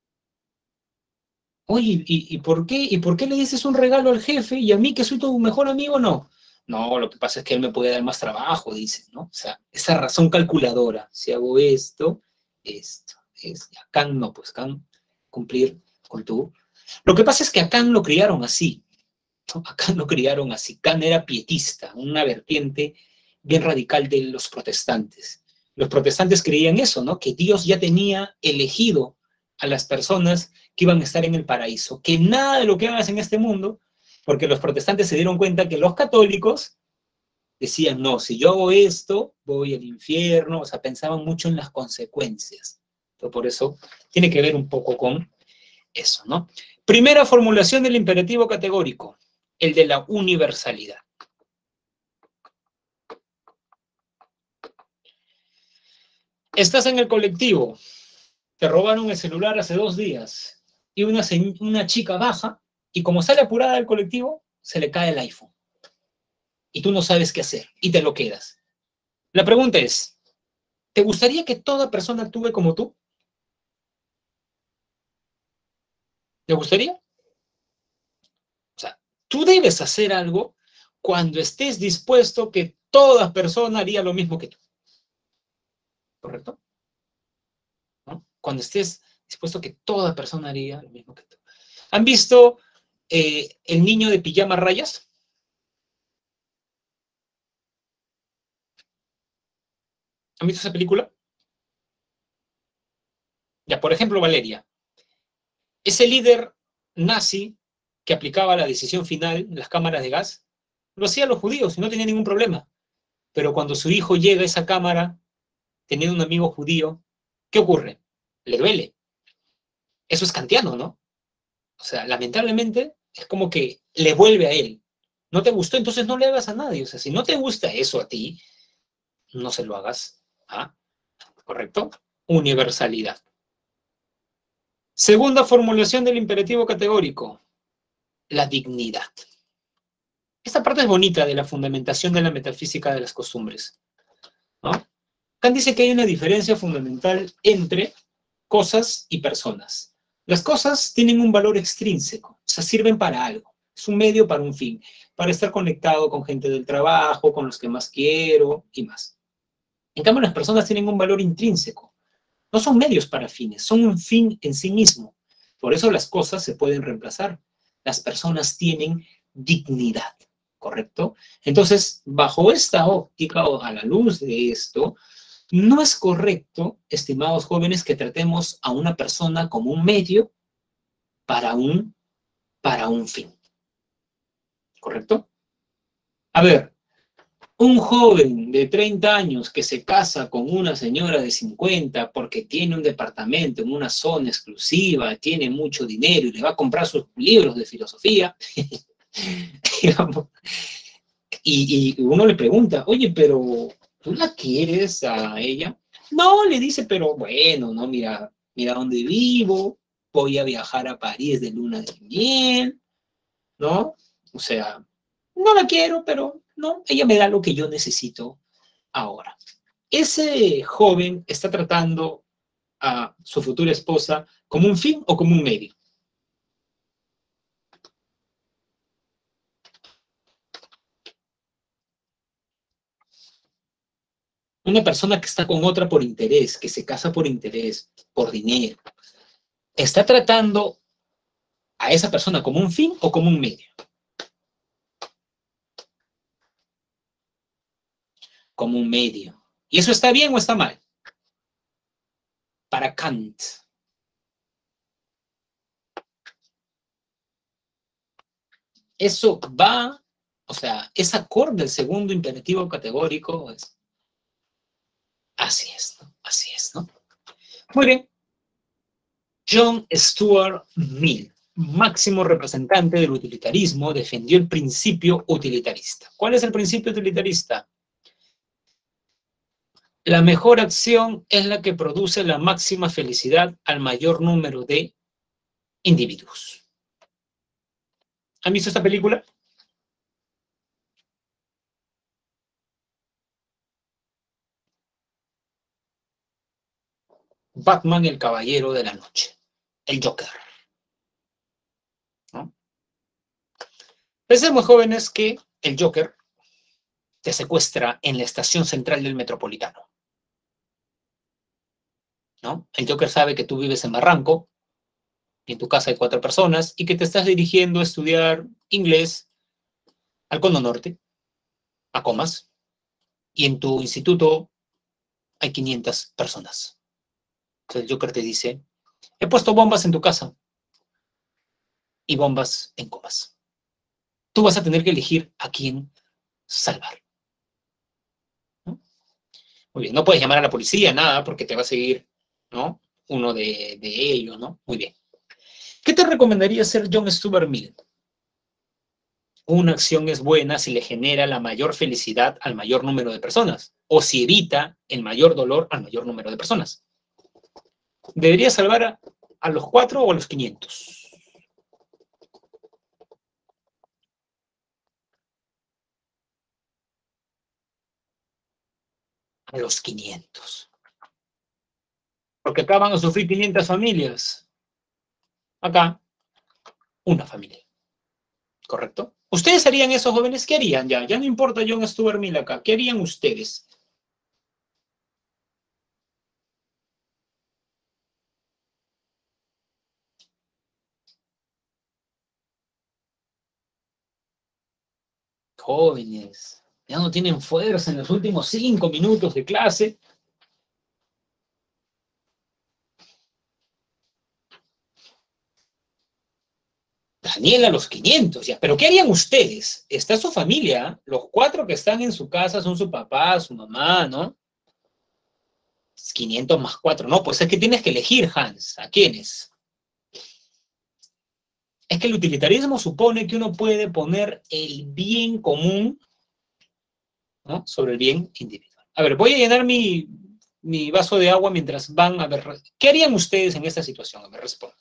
Oye, ¿y por qué le dices un regalo al jefe y a mí que soy tu mejor amigo no? No, lo que pasa es que él me puede dar más trabajo, dice, ¿no? O sea, esa razón calculadora. Si hago esto, acá no, pues acá cumplir con tu. Lo que pasa es que a Kant lo criaron así, ¿no? A Kant lo criaron así. Kant era pietista, una vertiente bien radical de los protestantes. Los protestantes creían eso, ¿no? Que Dios ya tenía elegido a las personas que iban a estar en el paraíso, que nada de lo que hagas en este mundo, porque los protestantes se dieron cuenta que los católicos decían, no, si yo hago esto, voy al infierno, o sea, pensaban mucho en las consecuencias. Entonces, por eso tiene que ver un poco con eso, ¿no? Primera formulación del imperativo categórico, el de la universalidad. Estás en el colectivo, te robaron el celular hace 2 días y una chica baja y como sale apurada del colectivo, se le cae el iPhone y tú no sabes qué hacer y te lo quedas. La pregunta es, ¿te gustaría que toda persona actúe como tú? ¿Te gustaría? O sea, tú debes hacer algo cuando estés dispuesto que toda persona haría lo mismo que tú, ¿correcto? ¿No? Cuando estés dispuesto que toda persona haría lo mismo que tú. ¿Han visto El niño de pijama rayas? ¿Han visto esa película? Ya, por ejemplo, Valeria. Ese líder nazi que aplicaba la decisión final en las cámaras de gas, lo hacían los judíos y no tenía ningún problema. Pero cuando su hijo llega a esa cámara, teniendo un amigo judío, ¿qué ocurre? Le duele. Eso es kantiano, ¿no? O sea, lamentablemente es como que le vuelve a él. No te gustó, entonces no le hagas a nadie. O sea, si no te gusta eso a ti, no se lo hagas. ¿Ah? ¿Correcto? Universalidad. Segunda formulación del imperativo categórico, la dignidad. Esta parte es bonita de la fundamentación de la metafísica de las costumbres, ¿no? Kant dice que hay una diferencia fundamental entre cosas y personas. Las cosas tienen un valor extrínseco, o sea, sirven para algo. Es un medio para un fin, para estar conectado con gente del trabajo, con los que más quiero y más. En cambio, las personas tienen un valor intrínseco. No son medios para fines, son un fin en sí mismo. Por eso las cosas se pueden reemplazar. Las personas tienen dignidad, ¿correcto? Entonces, bajo esta óptica o a la luz de esto, no es correcto, estimados jóvenes, que tratemos a una persona como un medio para un fin, ¿correcto? A ver, un joven de 30 años que se casa con una señora de 50 porque tiene un departamento en una zona exclusiva, tiene mucho dinero y le va a comprar sus libros de filosofía, digamos, y uno le pregunta, oye, pero ¿tú la quieres a ella? No, le dice, pero bueno, no, mira dónde vivo, voy a viajar a París de luna de miel, ¿no? O sea, no la quiero, pero no, ella me da lo que yo necesito ahora. Ese joven está tratando a su futura esposa como un fin o como un medio. Una persona que está con otra por interés, que se casa por interés, por dinero, está tratando a esa persona como un fin o como un medio. Como un medio. ¿Y eso está bien o está mal? Para Kant. Eso va, o sea, es acorde al segundo imperativo categórico. Así es, ¿no? Así es, ¿no? Muy bien. John Stuart Mill, máximo representante del utilitarismo, defendió el principio utilitarista. ¿Cuál es el principio utilitarista? La mejor acción es la que produce la máxima felicidad al mayor número de individuos. ¿Han visto esta película? Batman, el caballero de la noche. El Joker, ¿no? Pensemos, jóvenes, que el Joker te secuestra en la estación central del Metropolitano, ¿no? El Joker sabe que tú vives en Barranco, y en tu casa hay 4 personas, y que te estás dirigiendo a estudiar inglés al Cono Norte, a Comas, y en tu instituto hay 500 personas. Entonces el Joker te dice, he puesto bombas en tu casa y bombas en Comas. Tú vas a tener que elegir a quién salvar, ¿no? Muy bien, no puedes llamar a la policía, nada, porque te va a seguir, ¿no? Uno de ellos, ¿no? Muy bien. ¿Qué te recomendaría hacer John Stuart Mill? Una acción es buena si le genera la mayor felicidad al mayor número de personas. o si evita el mayor dolor al mayor número de personas. ¿Debería salvar a los 4 o a los 500? A los 500. Porque acá van a sufrir 500 familias. Acá, una familia. ¿Correcto? ¿Ustedes harían eso, jóvenes? ¿Qué harían ya? Ya no importa John Stuart Mill acá. ¿Qué harían ustedes? Jóvenes, ya no tienen fuerza en los últimos 5 minutos de clase. Daniel a los 500, ya. ¿Pero qué harían ustedes? Está su familia, los 4 que están en su casa son su papá, su mamá, ¿no? 500 más 4, no, pues es que tienes que elegir, Hans, ¿a quiénes? Es que el utilitarismo supone que uno puede poner el bien común, ¿no?, sobre el bien individual. A ver, voy a llenar mi vaso de agua mientras van a ver. ¿Qué harían ustedes en esta situación? A ver, respondan.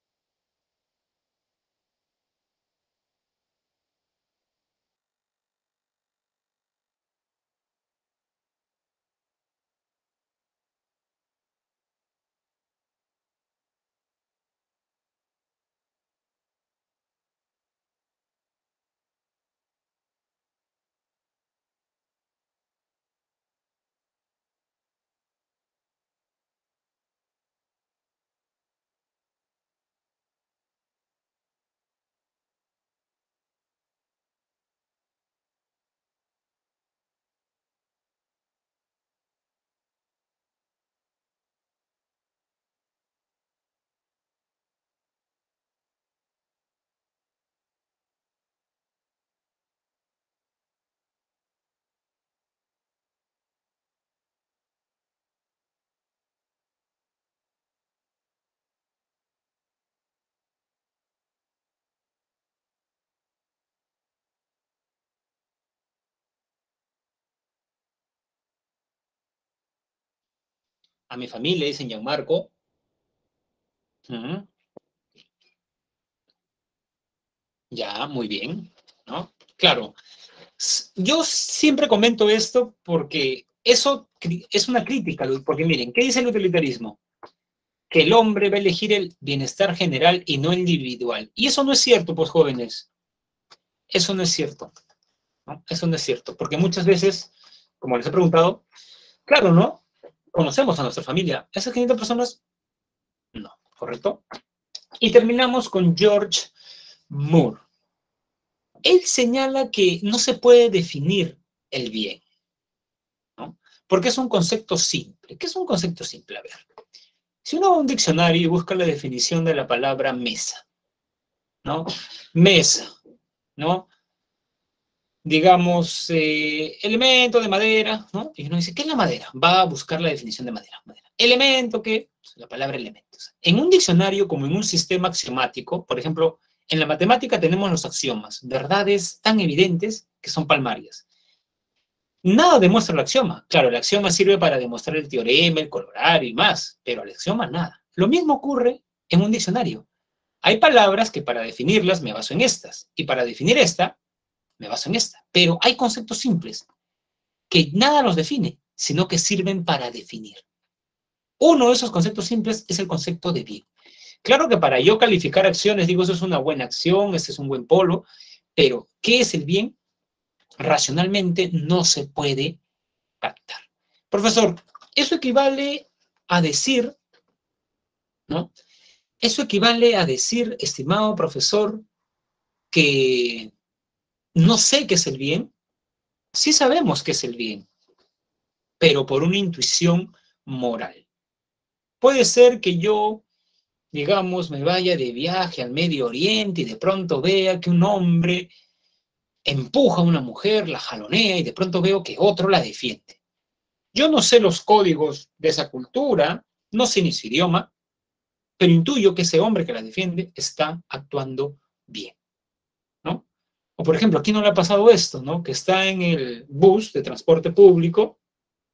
A mi familia, dicen Gianmarco. Ya, muy bien, ¿no? Claro, yo siempre comento esto porque eso es una crítica, porque miren, ¿qué dice el utilitarismo? Que el hombre va a elegir el bienestar general y no el individual. Y eso no es cierto, pues jóvenes, eso no es cierto, ¿no? Eso no es cierto, porque muchas veces, como les he preguntado, claro, ¿no? Conocemos a nuestra familia, esas 500 personas, no, ¿correcto? Y terminamos con George Moore. Él señala que no se puede definir el bien, ¿no? Porque es un concepto simple. ¿Qué es un concepto simple? A ver, si uno va a un diccionario y busca la definición de la palabra mesa, ¿no? Mesa, ¿no? Digamos, elemento de madera, ¿no? Y uno dice, ¿qué es la madera? Va a buscar la definición de madera. Madera. Elemento, ¿qué? La palabra elementos. En un diccionario, como en un sistema axiomático, por ejemplo, en la matemática tenemos los axiomas, verdades tan evidentes que son palmarias. Nada demuestra el axioma. Claro, el axioma sirve para demostrar el teorema, el corolario y más, pero el axioma nada. Lo mismo ocurre en un diccionario. Hay palabras que para definirlas me baso en estas, y para definir esta, me baso en esta. Pero hay conceptos simples que nada los define, sino que sirven para definir. Uno de esos conceptos simples es el concepto de bien. Claro que para yo calificar acciones, digo, eso es una buena acción, este es un buen polo, pero ¿qué es el bien? Racionalmente no se puede captar. Profesor, eso equivale a decir, ¿no? Eso equivale a decir, estimado profesor, que no sé qué es el bien. Sí sabemos qué es el bien, pero por una intuición moral. Puede ser que yo, digamos, me vaya de viaje al Medio Oriente y de pronto vea que un hombre empuja a una mujer, la jalonea y de pronto veo que otro la defiende. Yo no sé los códigos de esa cultura, no sé ni su idioma, pero intuyo que ese hombre que la defiende está actuando bien, ¿no? O por ejemplo, aquí no le ha pasado esto, ¿no? Que está en el bus de transporte público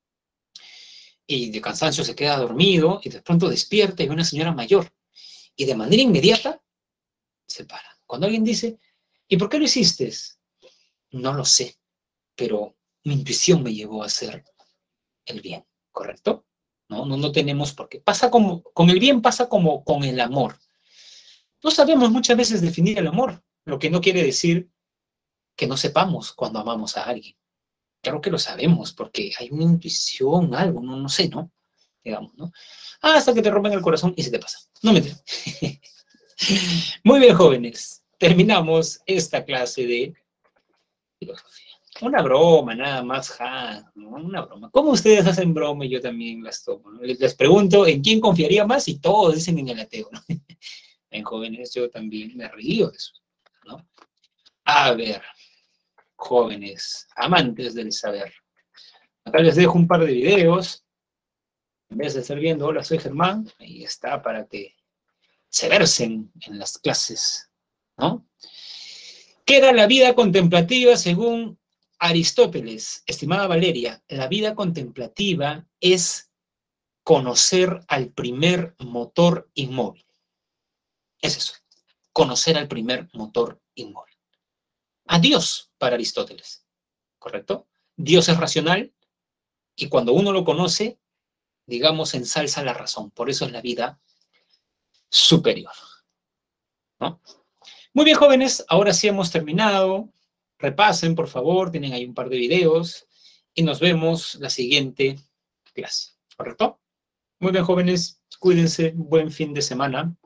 y de cansancio se queda dormido y de pronto despierta y ve una señora mayor y de manera inmediata se para. Cuando alguien dice, ¿y por qué lo hiciste? No lo sé, pero mi intuición me llevó a hacer el bien, ¿correcto? No tenemos por qué. Pasa como, con el bien pasa como con el amor. No sabemos muchas veces definir el amor, lo que no quiere decir que no sepamos cuando amamos a alguien. Claro que lo sabemos, porque hay una intuición, algo, no sé, ¿no? Digamos, ¿no? Hasta que te rompen el corazón y se te pasa. No me entiendes. Muy bien, jóvenes. Terminamos esta clase de filosofía. Una broma, nada más, ja, ¿no? Una broma. ¿Cómo ustedes hacen broma y yo también las tomo? ¿No? Les pregunto en quién confiaría más y todos dicen en el ateo, ¿no? En jóvenes yo también me río de eso, ¿no? A ver, jóvenes, amantes del saber. Acá les dejo un par de videos. En vez de estar viendo, hola, soy Germán, ahí está para que se versen en las clases, ¿no? ¿Qué era la vida contemplativa según Aristóteles? Estimada Valeria, la vida contemplativa es conocer al primer motor inmóvil. Es eso, conocer al primer motor inmóvil. A Dios para Aristóteles, ¿correcto? Dios es racional y cuando uno lo conoce, digamos, ensalza la razón. Por eso es la vida superior, ¿no? Muy bien, jóvenes, ahora sí hemos terminado. Repasen, por favor, tienen ahí un par de videos y nos vemos la siguiente clase, ¿correcto? Muy bien, jóvenes, cuídense, buen fin de semana.